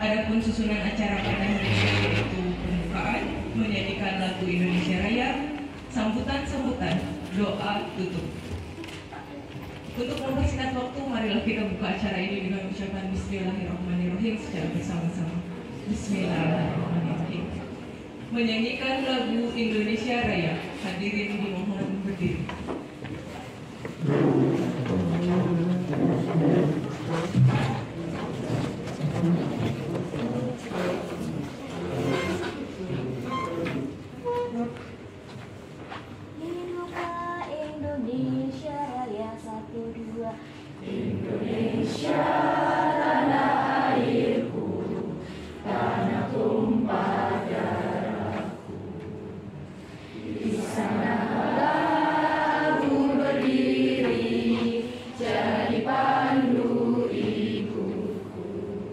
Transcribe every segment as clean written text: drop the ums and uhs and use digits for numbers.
Adapun susunan acara pada hari ini yaitu pembukaan, menyanyikan lagu Indonesia Raya, sambutan-sambutan, doa tutup. Untuk mempersingkat waktu, marilah kita buka acara ini dengan ucapan Bismillahirrahmanirrahim secara bersama-sama. Bismillahirrahmanirrahim. Menyanyikan lagu Indonesia Raya, hadirin dimohon berdiri. Hiduplah Indonesia Raya, 1, 2. Indonesia tanah airku, tanah tumpah darahku. Di sanalah aku berdiri, jadi pandu ibuku.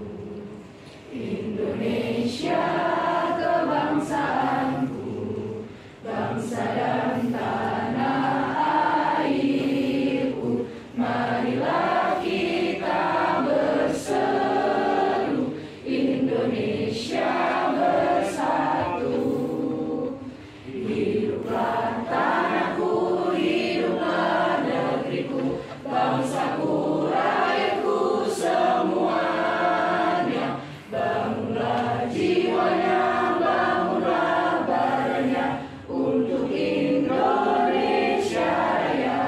Indonesia kebangsaanku, bangsa dan tanah airku. Marilah kita berseru, Indonesia bersatu. Hiduplah tanahku, hiduplah negeriku, bangsaku, rakyatku semuanya. Bangunlah jiwanya, bangunlah badannya untuk Indonesia Raya.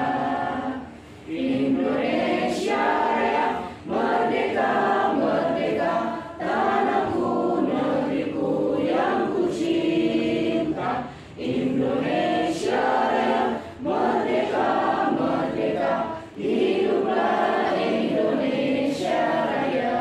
Indonesia Raya, merdeka, merdeka, tanahku, negeriku yang ku cinta. Indonesia Raya, merdeka, merdeka, hiduplah Indonesia Raya.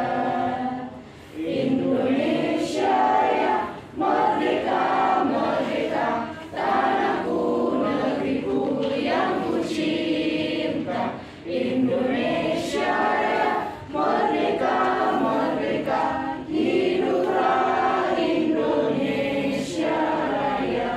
Indonesia Raya, merdeka, merdeka, tanahku, negeriku yang ku cinta. Indonesia Raya, merdeka, merdeka, hiduplah Indonesia Raya.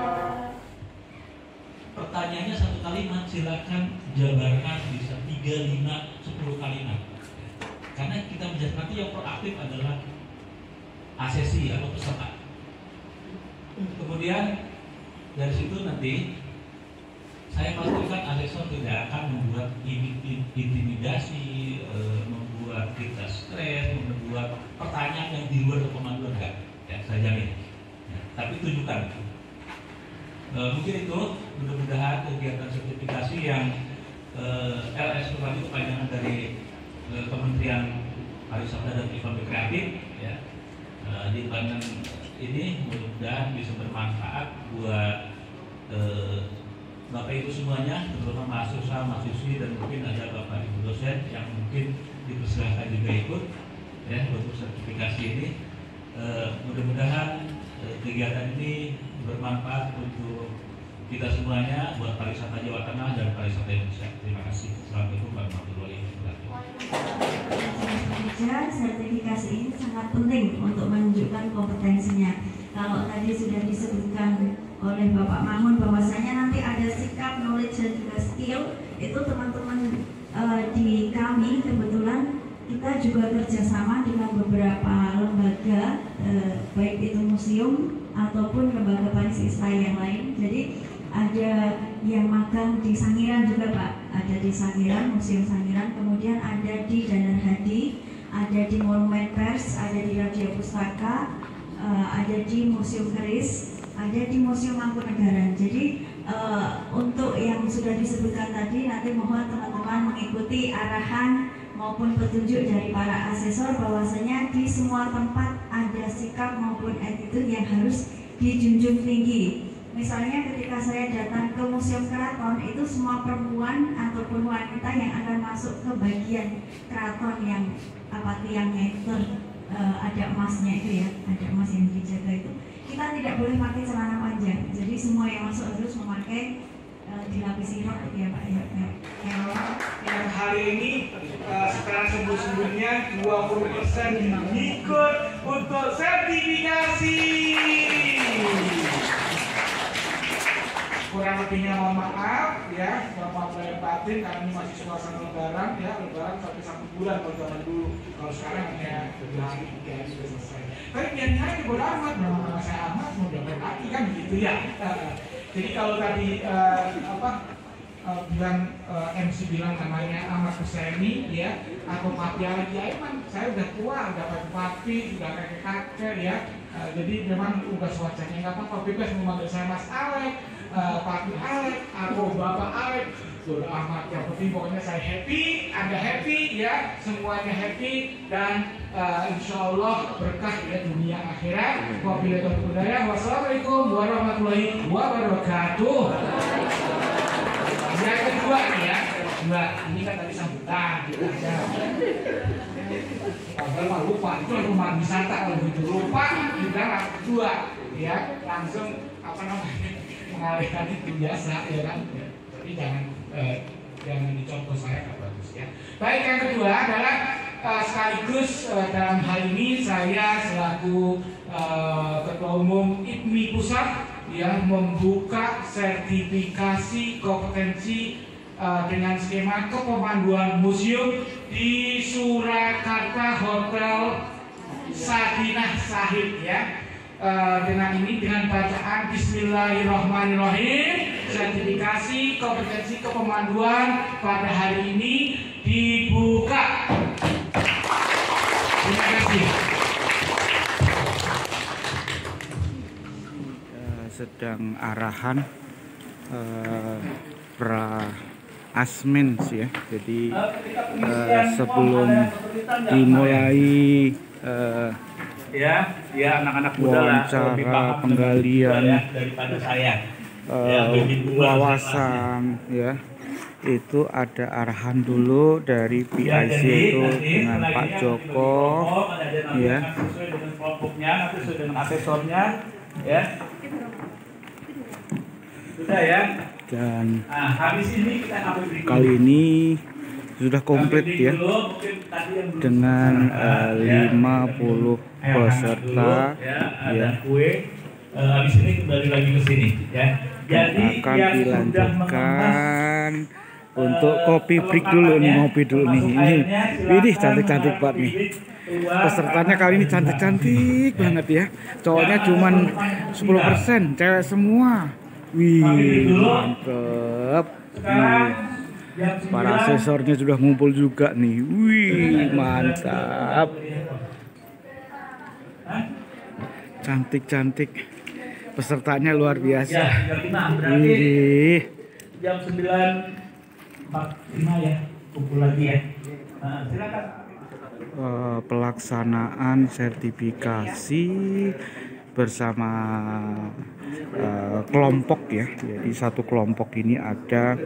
Pertanyaannya satu kalimat, silakan jabarkan bisa 3, 5, 10 kalimat. Karena kita menjadi nanti yang proaktif adalah asesi atau peserta. Kemudian dari situ nanti saya pastikan asesor tidak akan membuat intimidasi, membuat kita stres, membuat pertanyaan yang di luar kemampuan enggak. Ya, saya jamin. Ya, tapi tunjukkan. Mungkin itu mudah-mudahan kegiatan sertifikasi yang LS tadi kepanjangan dari Kementerian Pariwisata dan Ekonomi Kreatif, ya, di panjang ini mudah-mudahan bisa bermanfaat buat Bapak Ibu semuanya, terutama mahasiswa, mahasiswi, dan mungkin ada Bapak Ibu dosen yang mungkin dipersilahkan juga ikut ya untuk sertifikasi ini. Mudah-mudahan kegiatan ini bermanfaat untuk kita semuanya, buat pariwisata Jawa Tengah dan pariwisata Indonesia. Terima kasih. Assalamualaikum warahmatullahi wabarakatuh. Sertifikasi ini sangat penting untuk menunjukkan kompetensinya. Kalau tadi sudah disebutkan oleh Bapak Mamun bahwasanya nanti ada sikap, knowledge, dan juga skill, itu teman-teman di kami kebetulan kita juga kerjasama dengan beberapa lembaga, baik itu museum ataupun lembaga pariwisata yang lain. Jadi ada yang magang di Sangiran juga Pak, ada di Sangiran, Museum Sangiran, kemudian ada di Dandar Hadi, ada di Monumen Pers, ada di Radio Pustaka, ada di Museum Keris, ada di Museum Mangkunegaran. Jadi untuk yang sudah disebutkan tadi, nanti mohon teman-teman mengikuti arahan maupun petunjuk dari para asesor bahwasanya di semua tempat ada sikap maupun attitude yang harus dijunjung tinggi. Misalnya ketika saya datang ke Museum Keraton, itu semua perempuan ataupun wanita yang akan masuk ke bagian keraton yang tiangnya itu ada emasnya itu ya, ada emas yang dijaga itu, kita tidak boleh pakai celana panjang. Jadi semua yang masuk harus memakai dilapisi rok gitu ya Pak ya. Yang hari ini sekarang sembuh-sembuhnya 20% ikut untuk sertifikasi. kurang lebihnya mohon maaf ya, maaf lahir batin karena ini masih suasana lebaran ya, lebaran sampai 1 bulan kalau zaman dulu. Kalau sekarang hanya 2 hari 3 hari sudah selesai. Tapi biarin aja bodo amat, memang saya amat mau dapat lagi kan begitu ya. Jadi kalau tadi bilang MC bilang namanya Ahmad Husaini ya, atau Papi Alek Aiman, saya udah tua, udah papi, udah kakek-kakek ya. Jadi memang udah wajahnya nggak apa-apa, bebas memanggil saya Mas Alek, Papi Alek, atau Bapak Alek, sudah amat. Yang penting pokoknya saya happy, Anda happy ya, semuanya happy, dan insya Allah berkah ya dunia akhirat. Wabillahi taufiq wal hidayah. Wassalamualaikum warahmatullahi wabarakatuh. Yang kedua nih ya, ini kan tadi sambutan gitu aja. Kalau lupa itu rumah wisata, kalau begitu lupa juga kedua ya, langsung mengalihkan itu biasa ya kan. Jadi jangan dicontoh saya, nggak bagus ya. Baik, yang kedua adalah sekaligus dalam hal ini saya selaku Ketua Umum IPMI Pusat ya, membuka sertifikasi kompetensi dengan skema kepemanduan museum di Surakarta Hotel Sadinah Sahid ya. Dengan bacaan Bismillahirrahmanirrahim, sertifikasi kompetensi kepemanduan pada hari ini dibuka. Terima kasih. Sedang arahan pra asmen ya, jadi sebelum dimulai anak-anak muda wawancara penggalian daripada saya wawasan ya, itu ada arahan dulu dari PIC itu dengan Pak Joko ya, sesuai dengan kelompoknya, nanti sesuai dengan asesornya ya. Sudah ya. Dan habis ini kita kali ini sudah komplit ya, dengan 50 peserta ya. Habis ini kembali lagi ke sini ya. Jadi akan dilanjutkan untuk kopi break dulu nih, ngopi dulu nih. Ini cantik-cantik banget nih. Pesertanya kali ini cantik-cantik banget ya. Cowoknya cuman 10%, cewek semua. Wih, mantep. Para asesornya sudah ngumpul juga nih. Wih, mantap. Cantik-cantik. Pesertanya luar biasa. Wih. Jam 9.45 ya, kumpul lagi ya. Silakan. Pelaksanaan sertifikasi bersama kelompok ya. Jadi satu kelompok ini ada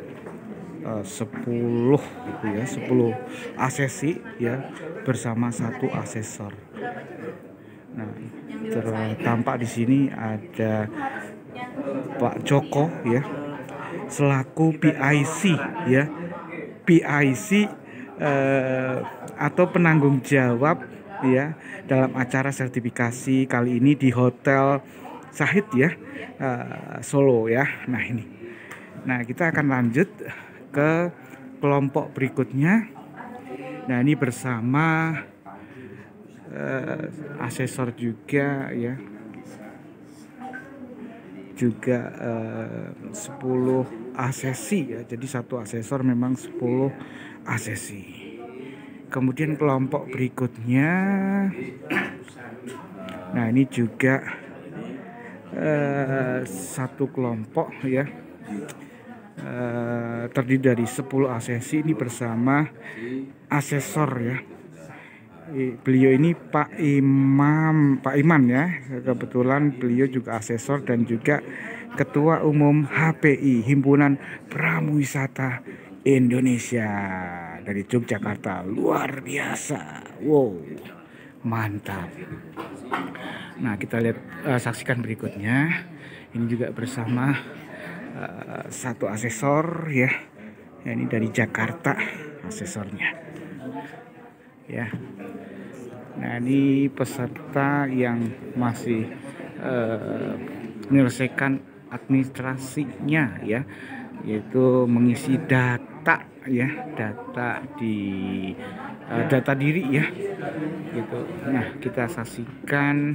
10 gitu ya, 10 asesi ya, bersama satu asesor. Nah, tampak di sini ada Pak Joko ya, selaku PIC ya, PIC atau penanggung jawab ya dalam acara sertifikasi kali ini di Hotel Sahid ya, Solo ya. Nah ini, nah kita akan lanjut ke kelompok berikutnya. Nah ini bersama asesor juga ya, juga 10 asesi ya, jadi satu asesor memang 10 asesi. Kemudian kelompok berikutnya, nah ini juga satu kelompok ya, terdiri dari 10 asesi ini bersama asesor ya. Beliau ini Pak Iman ya, kebetulan beliau juga asesor dan juga Ketua Umum HPI, Himpunan Pramuwisata Indonesia dari Yogyakarta. Luar biasa, wow, mantap. Nah kita lihat, saksikan berikutnya. Ini juga bersama satu asesor ya, ini dari Jakarta asesornya ya. Nah ini peserta yang masih menyelesaikan administrasinya ya, yaitu mengisi data ya, data diri ya gitu. Nah, kita saksikan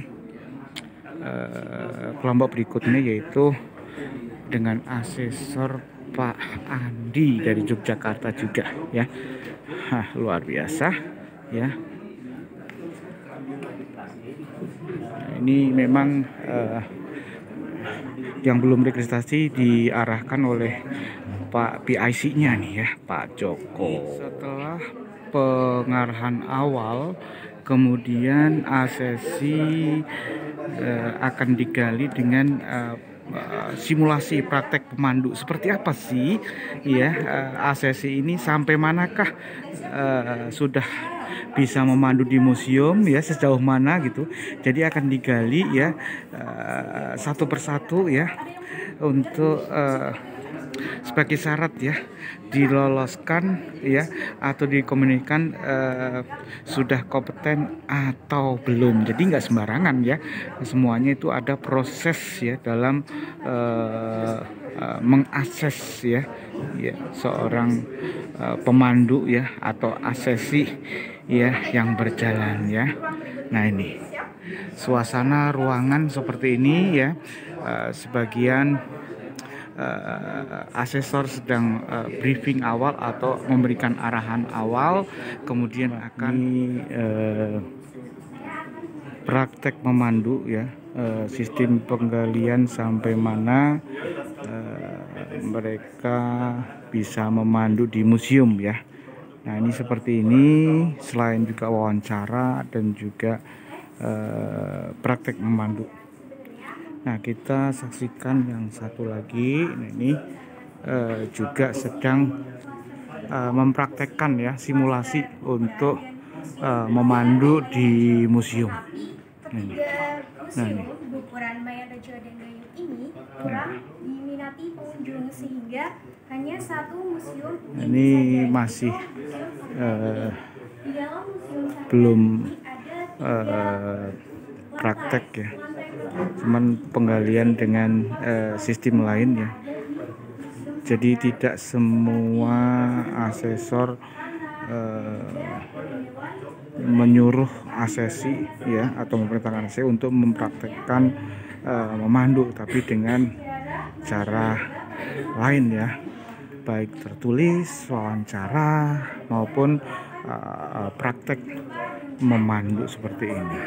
kelompok berikutnya, yaitu dengan asesor Pak Andi dari Yogyakarta juga ya. Luar biasa ya. Ini memang yang belum registrasi diarahkan oleh Pak PIC-nya nih ya, Pak Joko. Setelah pengarahan awal, kemudian asesi akan digali dengan simulasi praktek pemandu. Seperti apa sih ya asesi ini, sampai manakah sudah bisa memandu di museum ya, sejauh mana gitu. Jadi akan digali ya satu persatu ya, untuk sebagai syarat ya diloloskan ya, atau dikomunikasikan sudah kompeten atau belum. Jadi nggak sembarangan ya, semuanya itu ada proses ya dalam mengakses ya seorang pemandu ya, atau asesi ya yang berjalan ya. Nah, ini suasana ruangan seperti ini ya. Sebagian asesor sedang briefing awal atau memberikan arahan awal, kemudian akan praktek memandu ya, sistem penggalian sampai mana mereka bisa memandu di museum ya. Nah, ini seperti ini, selain juga wawancara dan juga praktek memandu. Nah, kita saksikan yang satu lagi. Nah, ini juga sedang mempraktekkan ya, simulasi untuk memandu di museum. Nah, ini. Berukuran Bayan Rejo dan Gayung ini kurang diminati pengunjung, sehingga hanya satu museum ini masih di dalam museum belum ada praktek ya, cuman penggalian dengan sistem lain ya. Jadi tidak semua asesor menyuruh asesi ya, atau memerintahkan asesi untuk mempraktekkan memandu, tapi dengan cara lain ya, baik tertulis, wawancara, maupun praktek memandu seperti ini.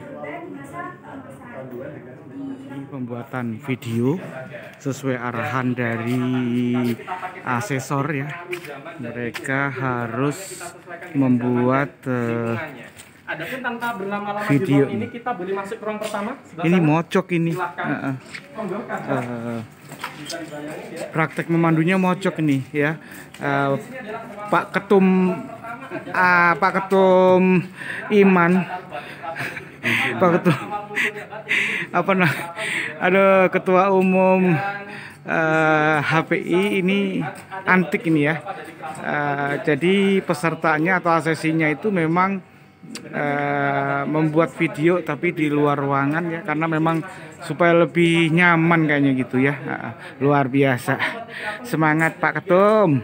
Ini pembuatan video sesuai arahan dari asesor ya. Mereka harus membuat Adapun tanpa berlama-lama video ini, kita boleh masuk ke ruang pertama. Ini mocok ini. Praktek memandunya mocok ini ya. Pak Ketum Iman, Pak Ketum ada Ketua Umum HPI ini antik ini ya. Jadi pesertanya atau asesinya itu memang membuat video tapi di luar ruangan ya, karena memang supaya lebih nyaman kayaknya gitu ya. Luar biasa. Semangat Pak Ketum.